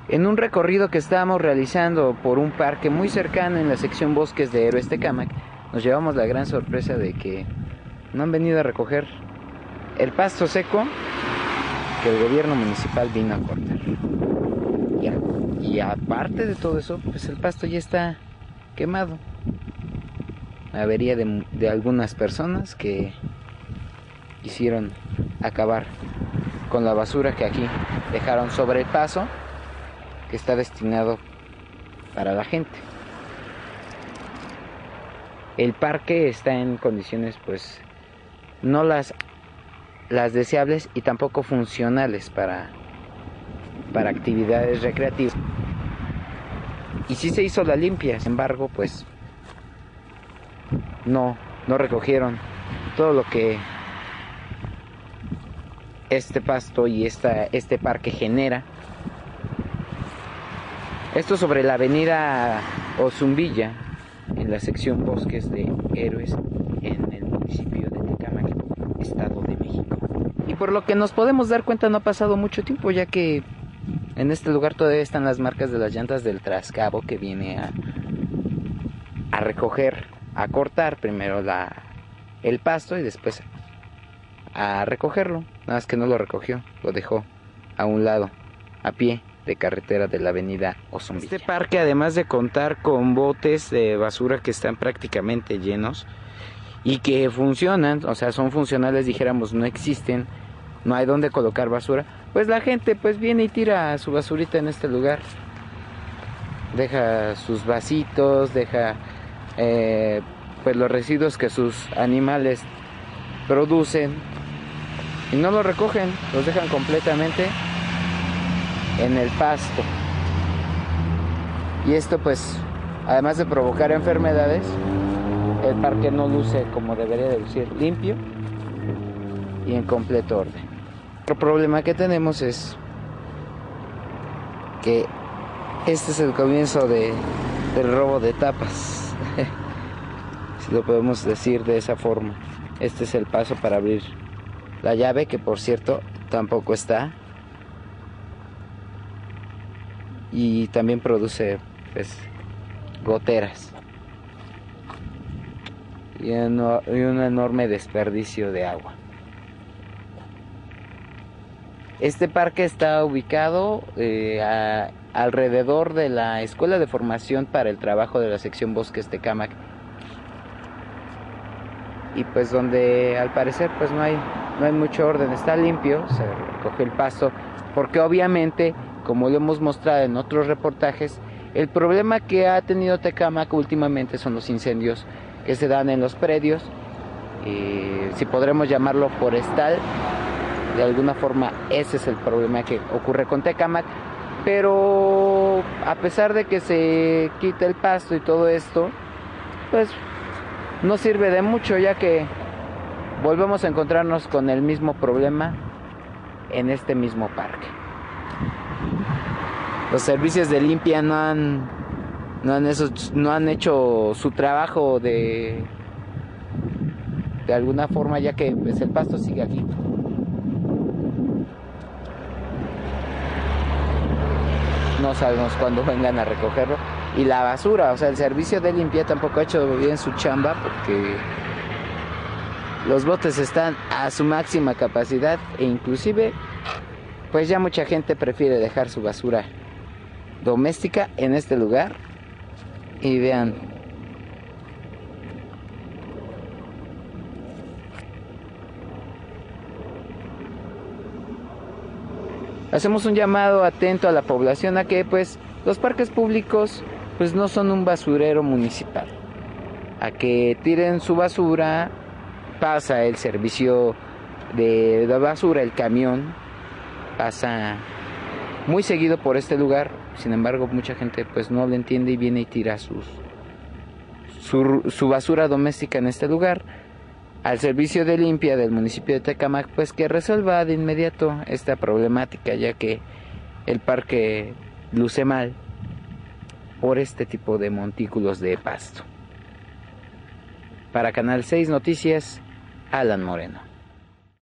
En un recorrido que estábamos realizando por un parque muy cercano en la sección Bosques de Héroes Tecámac, nos llevamos la gran sorpresa de que no han venido a recoger el pasto seco que el gobierno municipal vino a cortar. Y aparte de todo eso, pues el pasto ya está quemado. Avería de algunas personas que quisieron acabar con la basura que aquí dejaron sobre el paso, que está destinado para la gente. El parque está en condiciones pues no las deseables y tampoco funcionales para actividades recreativas. Y sí se hizo la limpia, sin embargo pues no recogieron todo lo que este pasto y este parque genera. Esto sobre la avenida Ozumbilla, en la sección Bosques de Héroes, en el municipio de Tecámac, Estado de México. Y por lo que nos podemos dar cuenta, no ha pasado mucho tiempo, ya que en este lugar todavía están las marcas de las llantas del trascabo que viene a recoger, a cortar primero el pasto y después a recogerlo. Nada más que no lo recogió, lo dejó a un lado, a pie de carretera de la avenida Ozumbilla. Este parque, además de contar con botes de basura que están prácticamente llenos y que funcionan, o sea, son funcionales, dijéramos, no existen, no hay donde colocar basura, pues la gente pues viene y tira su basurita en este lugar. Deja sus vasitos, deja pues los residuos que sus animales producen y no los recogen, los dejan completamente en el pasto. Y esto pues, además de provocar enfermedades, el parque no luce como debería de lucir, limpio y en completo orden. Otro problema que tenemos es que este es el comienzo del robo de tapas, si lo podemos decir de esa forma. Este es el paso para abrir la llave, que por cierto tampoco está, y también produce pues goteras y un enorme desperdicio de agua. Este parque está ubicado alrededor de la Escuela de Formación para el Trabajo de la sección Bosques Tecámac, y pues donde al parecer pues no hay mucho orden. Está limpio, se recoge el pasto, porque obviamente, como lo hemos mostrado en otros reportajes, el problema que ha tenido Tecámac últimamente son los incendios que se dan en los predios, si podremos llamarlo forestal. De alguna forma ese es el problema que ocurre con Tecámac, pero a pesar de que se quita el pasto y todo esto, pues no sirve de mucho, ya que volvemos a encontrarnos con el mismo problema en este mismo parque. Los servicios de limpia no han hecho su trabajo de alguna forma, ya que pues, el pasto sigue aquí. No sabemos cuándo vengan a recogerlo. Y la basura, o sea, el servicio de limpia tampoco ha hecho bien su chamba, porque los botes están a su máxima capacidad e inclusive pues ya mucha gente prefiere dejar su basura doméstica en este lugar. Y vean, hacemos un llamado atento a la población a que pues los parques públicos pues no son un basurero municipal, a que tiren su basura. Pasa el servicio de la basura, el camión pasa muy seguido por este lugar, sin embargo mucha gente pues no lo entiende y viene y tira su basura doméstica en este lugar. Al servicio de limpia del municipio de Tecámac pues que resuelva de inmediato esta problemática, ya que el parque luce mal por este tipo de montículos de pasto. Para Canal 6 Noticias, Alan Moreno.